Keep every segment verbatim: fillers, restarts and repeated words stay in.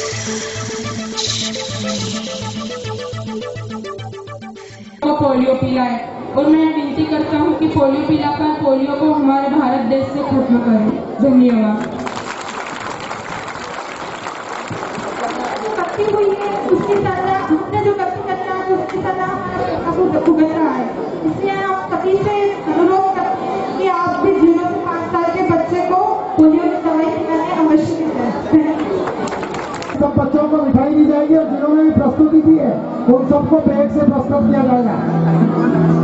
Polio पिलाए और मैं विनती करता हूं कि पोलियो पिलाकर पोलियो को हमारे भारत देश से खत्म करें। धन्यवाद। गलती हुई है उसकी सजा, हमने जो गलती करना है उसकी सजा हमारा भुगत रहा है। इसलिए हम सभी से अनुरोध करते हैं कि आप भी जीरो से पाँच साल के बच्चे को पोलियो की दवाई पिलाने अवश्य दें। सब बच्चों को मिठाई दी जाएगी और जिन्होंने भी प्रस्तुति दी है उन सबको बैग से प्रस्तुत किया जाएगा।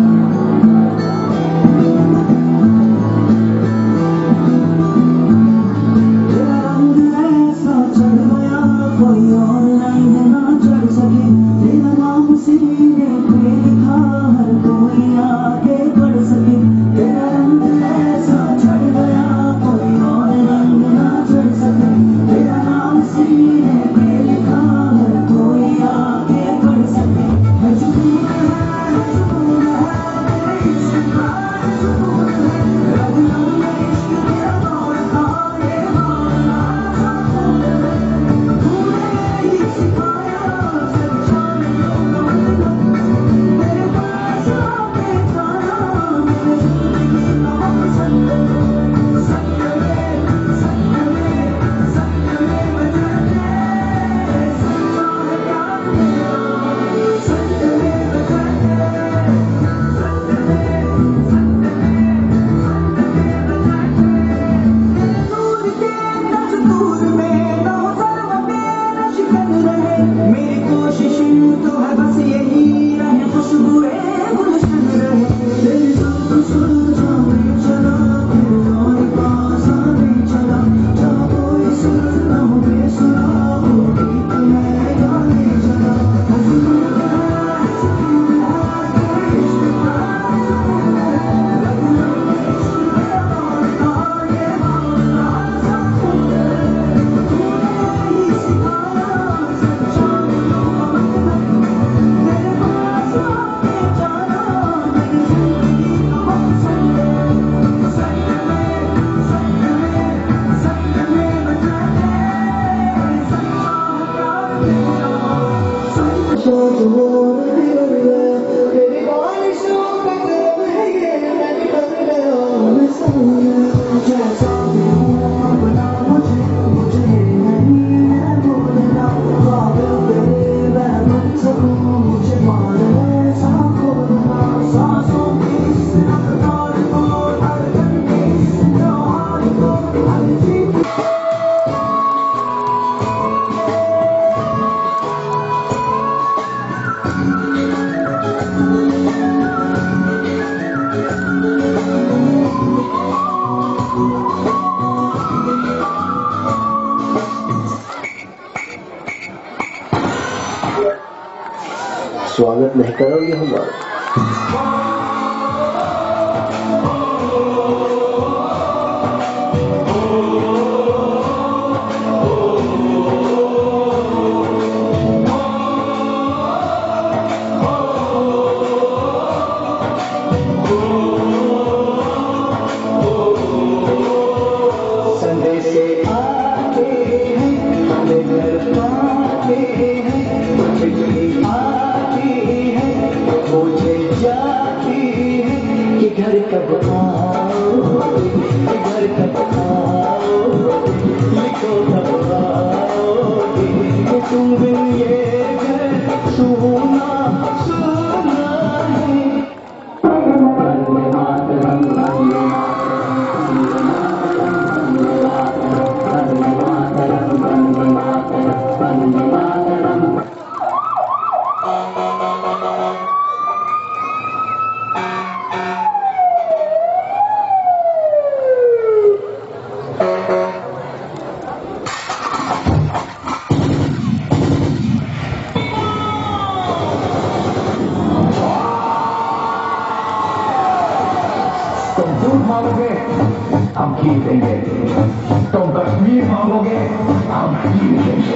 स्वागत नहीं करोगे हमारा? घर कब आओगे, घर कब आओगे, लिखो कब आओगे, तुम बिन ये घर सुना सुना है। वंदे मातरम, वंदे मातरम, वंदे मातरम, वंदे मातरम। तुम दूध मांगोगे हम खीर देंगे, तुम कश्मीर मांगोगे हम खीर देंगे।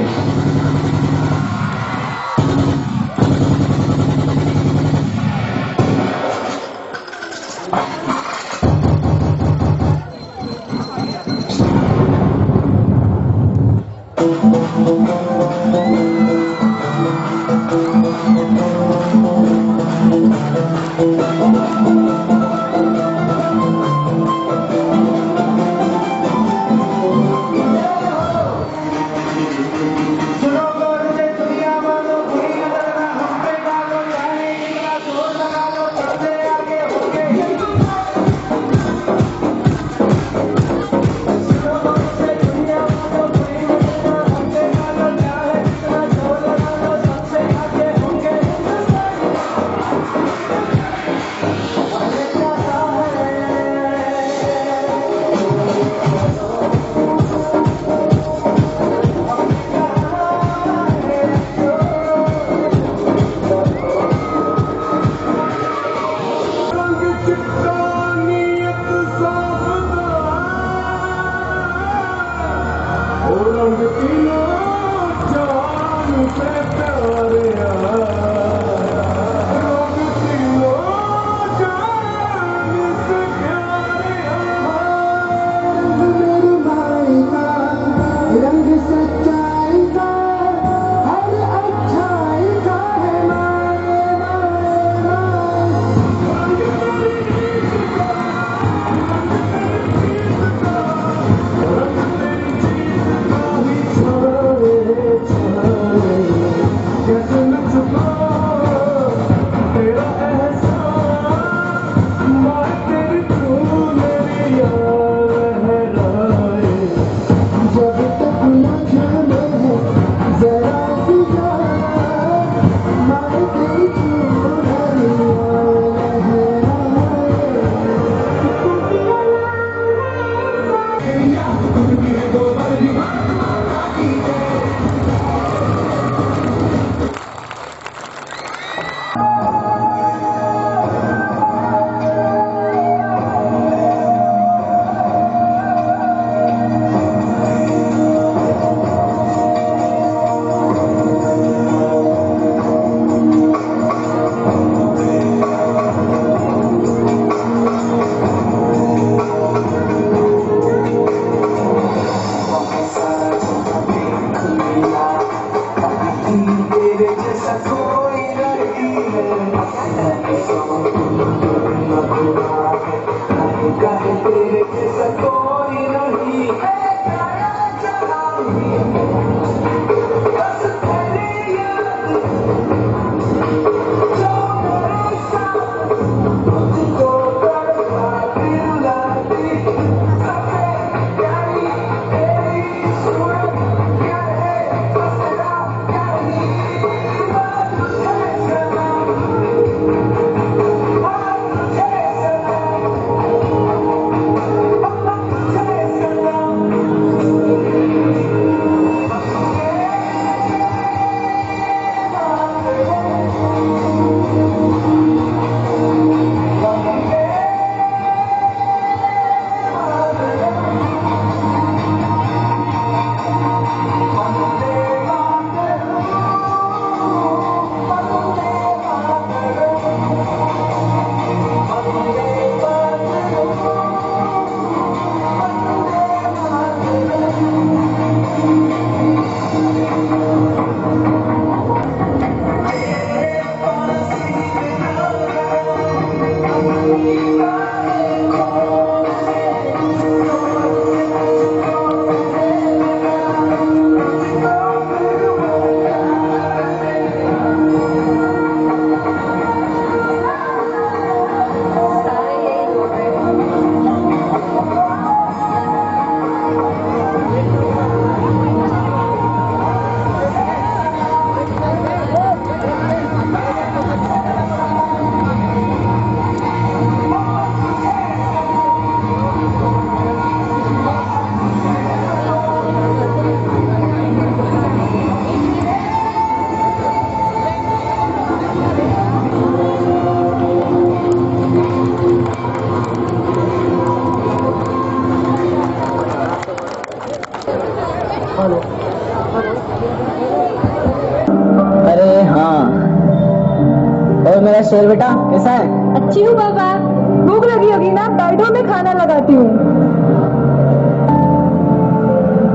मेरा शेर बेटा कैसा है? अच्छी हूँ बाबा। भूख लगी होगी ना, बैठो मैं खाना लगाती हूँ।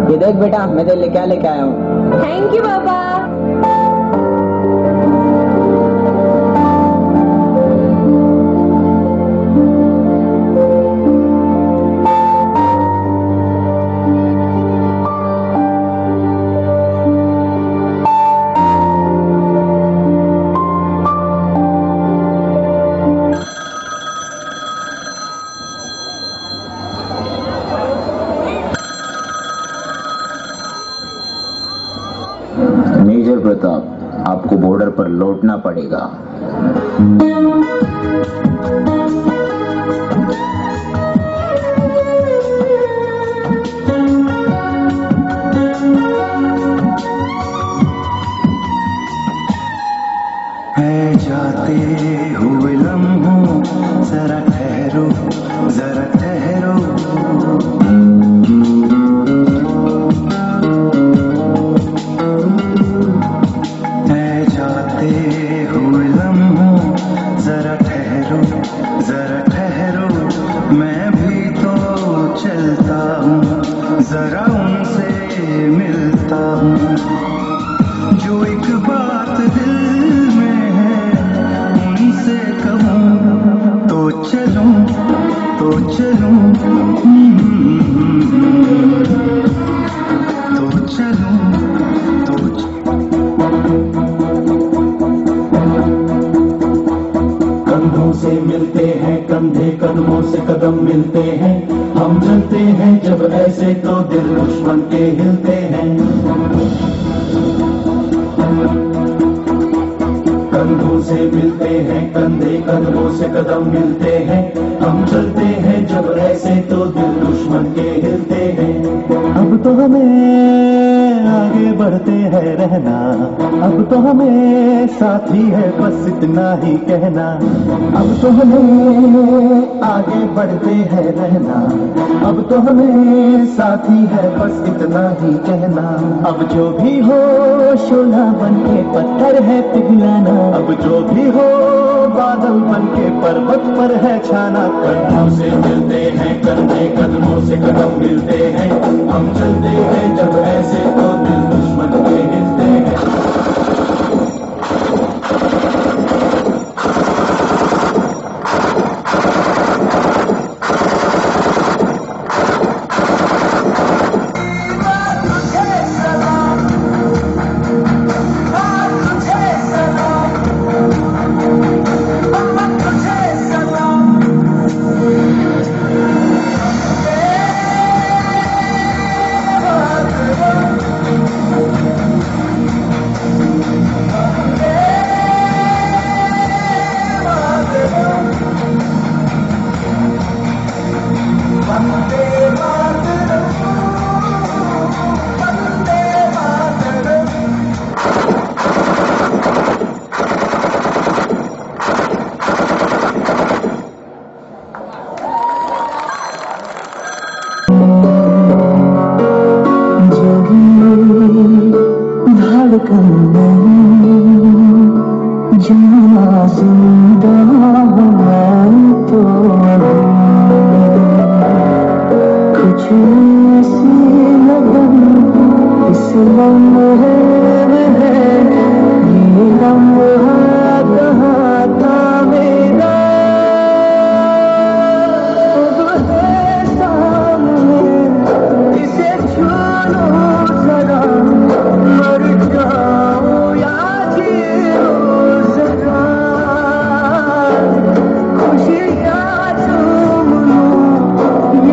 ये देख बेटा, मैं तेरे लिए क्या लेके आया हूँ। थैंक यू बाबा। मेजर प्रताप, आपको बॉर्डर पर लौटना पड़ेगा। है जाते हुए लम्हों, जरा ठहरो, जरा ठहरो। मैं भी तो चलता हूँ, जरा उनसे मिलता हूँ। जो एक बात दिल में है उनसे कहूँ, तो चलूं तो चलूं तो चलूं तो कंधों से मिलते हैं कंधे, कदमों से कदम मिलते हैं। हम चलते हैं जब ऐसे तो दिल दुश्मन के हिलते हैं। कंधों से मिलते हैं कंधे, कदमों से कदम मिलते हैं। हम चलते हैं जब ऐसे तो दिल दुश्मन के हिलते हैं। अब तो हमें आगे बढ़ते हैं रहना, अब तो हमें साथी है बस इतना ही कहना। अब तो हमें आगे बढ़ते हैं रहना, अब तो हमें साथी है बस इतना ही कहना। अब जो भी हो शोला बन के पत्थर है पिघलाना, अब जो भी हो बादल बन के पर्वत पर है छाना। कंधों से मिलते हैं कंधे, कदमों से कदम मिलते हैं। हम चलते हैं जब ऐसे तो दिल दुश्मन के हिलते हैं।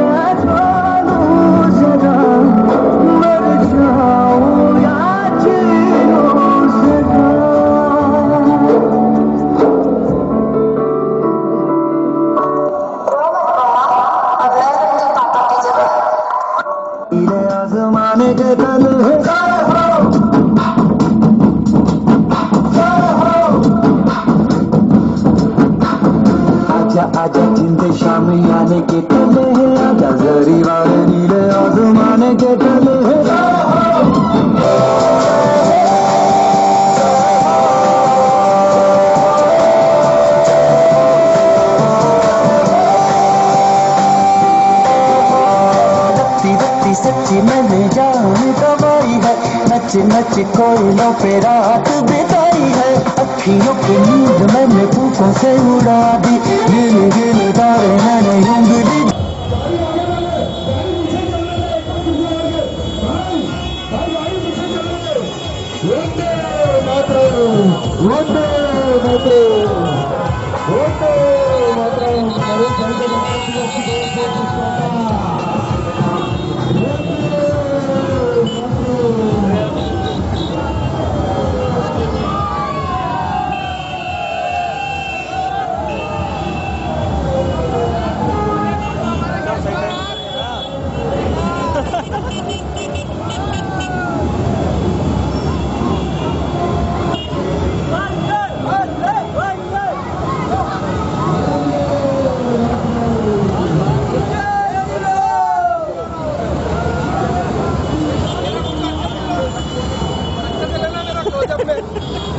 या नच नच कोयलों पे रात बिताई है, अखियों की नींद मैंने फूकों से उड़ा दी, गिल गिल तारे मैंने उंगली। जब मैं